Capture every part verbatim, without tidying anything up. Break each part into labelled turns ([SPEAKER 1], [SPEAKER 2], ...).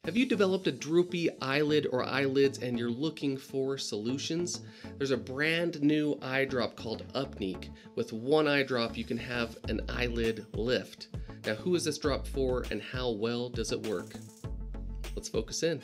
[SPEAKER 1] Have you developed a droopy eyelid or eyelids and you're looking for solutions? There's a brand new eye drop called Upneeq. With one eye drop, you can have an eyelid lift. Now, who is this drop for and how well does it work? Let's focus in.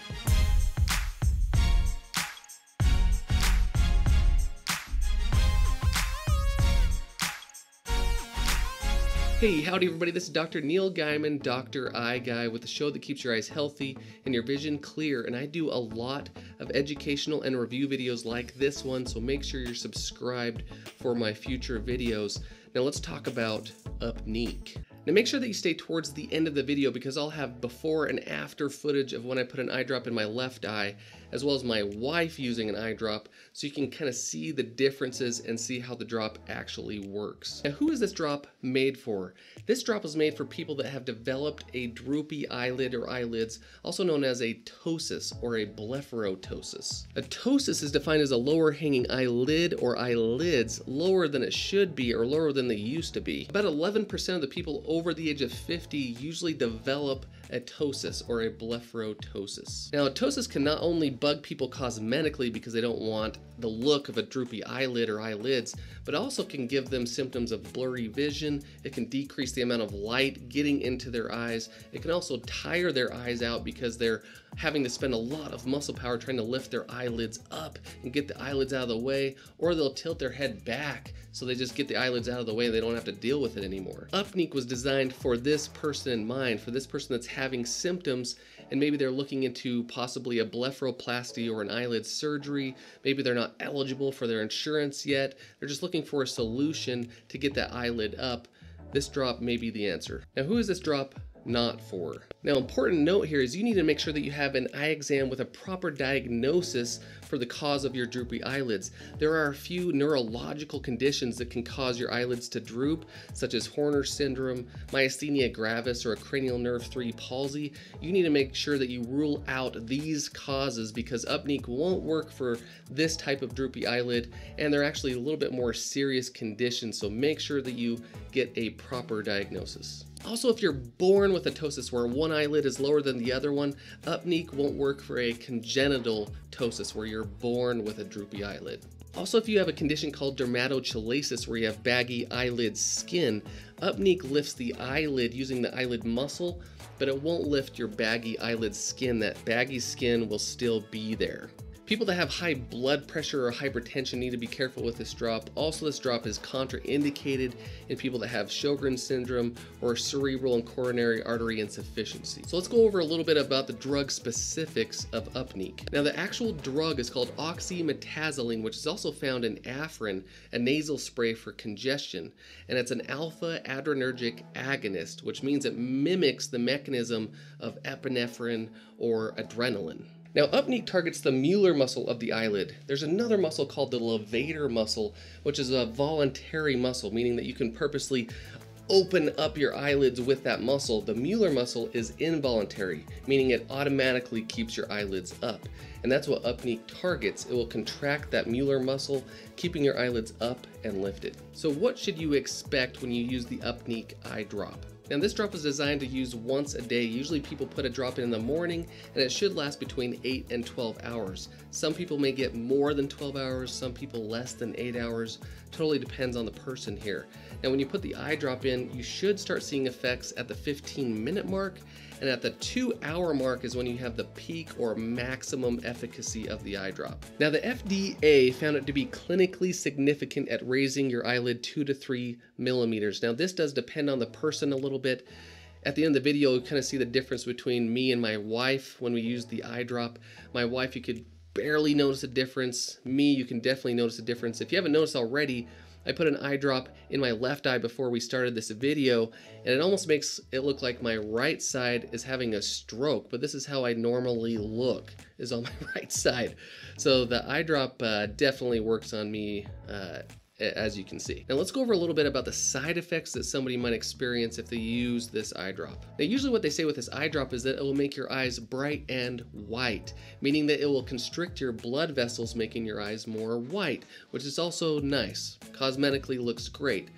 [SPEAKER 1] Hey, howdy everybody, this is Doctor Neal Guymon, Doctor EyeGuy, with a show that keeps your eyes healthy and your vision clear, and I do a lot of educational and review videos like this one, so make sure you're subscribed for my future videos. Now let's talk about Upneeq. Now make sure that you stay towards the end of the video because I'll have before and after footage of when I put an eye drop in my left eye, as well as my wife using an eye drop, so you can kind of see the differences and see how the drop actually works. Now, who is this drop made for? This drop is made for people that have developed a droopy eyelid or eyelids, also known as a ptosis or a blepharoptosis. A ptosis is defined as a lower hanging eyelid or eyelids lower than it should be or lower than they used to be. About eleven percent of the people over the age of fifty usually develop a ptosis or a blepharoptosis. Now, a ptosis can not only bug people cosmetically because they don't want the look of a droopy eyelid or eyelids, but also can give them symptoms of blurry vision. It can decrease the amount of light getting into their eyes. It can also tire their eyes out because they're having to spend a lot of muscle power trying to lift their eyelids up and get the eyelids out of the way, or they'll tilt their head back so they just get the eyelids out of the way and they don't have to deal with it anymore. Upneeq was designed for this person in mind, for this person that's having symptoms and maybe they're looking into possibly a blepharoplasty or an eyelid surgery. Maybe they're not eligible for their insurance yet. They're just looking for a solution to get that eyelid up. This drop may be the answer. Now, who is this drop not for? Now, important note here is you need to make sure that you have an eye exam with a proper diagnosis for the cause of your droopy eyelids. There are a few neurological conditions that can cause your eyelids to droop, such as Horner syndrome, myasthenia gravis, or a cranial nerve three palsy. You need to make sure that you rule out these causes because Upneeq won't work for this type of droopy eyelid, and they're actually a little bit more serious conditions, so make sure that you get a proper diagnosis. Also, if you're born with a ptosis where one eyelid is lower than the other one, Upneeq won't work for a congenital ptosis where you're born with a droopy eyelid. Also, if you have a condition called dermatochalasis where you have baggy eyelid skin, Upneeq lifts the eyelid using the eyelid muscle, but it won't lift your baggy eyelid skin. That baggy skin will still be there. People that have high blood pressure or hypertension need to be careful with this drop. Also, this drop is contraindicated in people that have Sjogren's syndrome or cerebral and coronary artery insufficiency. So let's go over a little bit about the drug specifics of Upneeq. Now, the actual drug is called oxymetazoline, which is also found in Afrin, a nasal spray for congestion, and it's an alpha adrenergic agonist, which means it mimics the mechanism of epinephrine or adrenaline. Now, Upneeq targets the mular muscle of the eyelid. There's another muscle called the levator muscle, which is a voluntary muscle, meaning that you can purposely open up your eyelids with that muscle. The mular muscle is involuntary, meaning it automatically keeps your eyelids up. And that's what Upneeq targets. It will contract that mular muscle, keeping your eyelids up and lifted. So what should you expect when you use the Upneeq eye drop? Now, this drop is designed to use once a day. Usually people put a drop in, in the morning, and it should last between eight and twelve hours. Some people may get more than twelve hours, some people less than eight hours. Totally depends on the person here. Now, when you put the eye drop in, you should start seeing effects at the fifteen minute mark, and at the two hour mark is when you have the peak or maximum efficacy of the eye drop. Now, the F D A found it to be clinically significant at raising your eyelid two to three millimeters. Now, this does depend on the person a little bit. At the end of the video, you kind of see the difference between me and my wife when we use the eye drop. My wife, you could barely notice a difference. Me, you can definitely notice a difference. If you haven't noticed already, I put an eye drop in my left eye before we started this video, and it almost makes it look like my right side is having a stroke, but this is how I normally look, is on my right side. So the eye drop uh, definitely works on me uh, as you can see. Now let's go over a little bit about the side effects that somebody might experience if they use this eye drop. Now usually what they say with this eye drop is that it will make your eyes bright and white, meaning that it will constrict your blood vessels, making your eyes more white, which is also nice. Cosmetically looks great.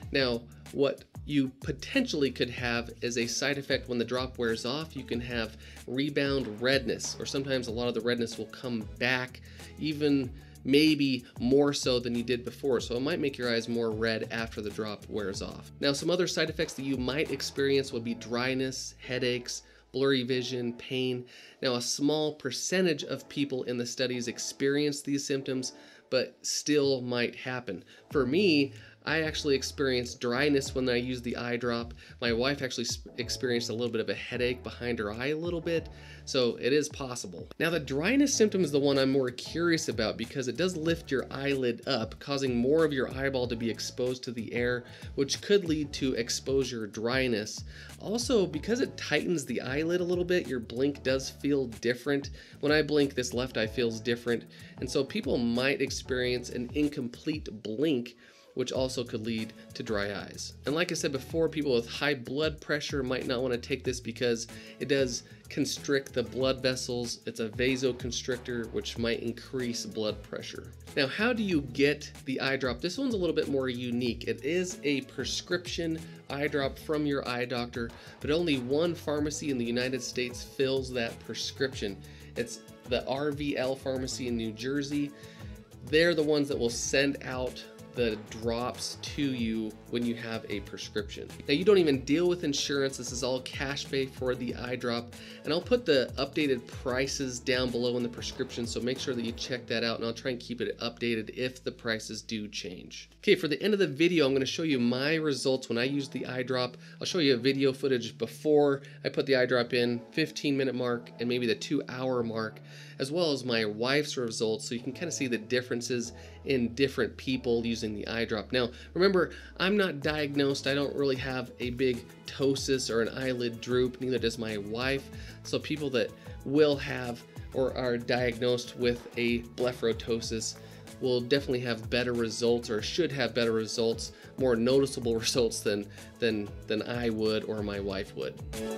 [SPEAKER 1] Now, what you potentially could have is a side effect when the drop wears off. You can have rebound redness, or sometimes a lot of the redness will come back, even maybe more so than you did before. So it might make your eyes more red after the drop wears off. Now, some other side effects that you might experience would be dryness, headaches, blurry vision, pain. Now, a small percentage of people in the studies experience these symptoms, but still might happen. For me, I actually experienced dryness when I used the eye drop. My wife actually experienced a little bit of a headache behind her eye a little bit, so it is possible. Now, the dryness symptom is the one I'm more curious about because it does lift your eyelid up, causing more of your eyeball to be exposed to the air, which could lead to exposure dryness. Also, because it tightens the eyelid a little bit, your blink does feel different. When I blink, this left eye feels different, and so people might experience an incomplete blink, which also could lead to dry eyes. And like I said before, people with high blood pressure might not want to take this because it does constrict the blood vessels. It's a vasoconstrictor, which might increase blood pressure. Now, how do you get the eye drop? This one's a little bit more unique. It is a prescription eye drop from your eye doctor, but only one pharmacy in the United States fills that prescription. It's the R V L pharmacy in New Jersey. They're the ones that will send out the drops to you when you have a prescription. Now, you don't even deal with insurance. This is all cash pay for the eye drop, and I'll put the updated prices down below in the prescription, so make sure that you check that out, and I'll try and keep it updated if the prices do change. Okay, for the end of the video, I'm going to show you my results when I used the eye drop. I'll show you a video footage before I put the eye drop in, fifteen minute mark, and maybe the two hour mark, as well as my wife's results, so you can kind of see the differences in different people using the eye drop. Now, remember, I'm not diagnosed. I don't really have a big ptosis or an eyelid droop, neither does my wife. So people that will have or are diagnosed with a blepharoptosis will definitely have better results, or should have better results, more noticeable results than, than, than I would or my wife would.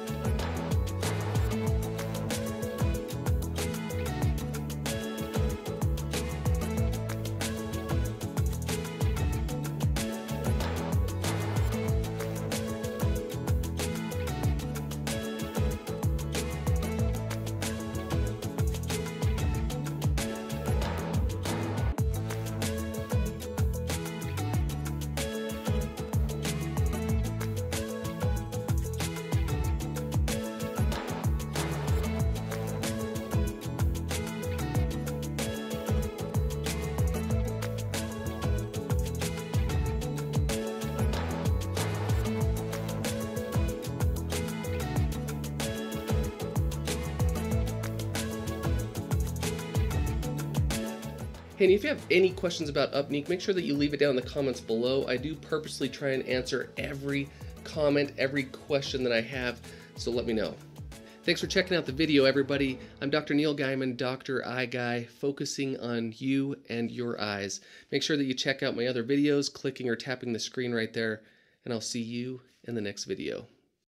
[SPEAKER 1] And if you have any questions about Upneeq, make sure that you leave it down in the comments below. I do purposely try and answer every comment, every question that I have, so let me know. Thanks for checking out the video, everybody. I'm Doctor Neal Guymon, Doctor EyeGuy, focusing on you and your eyes. Make sure that you check out my other videos, clicking or tapping the screen right there, and I'll see you in the next video.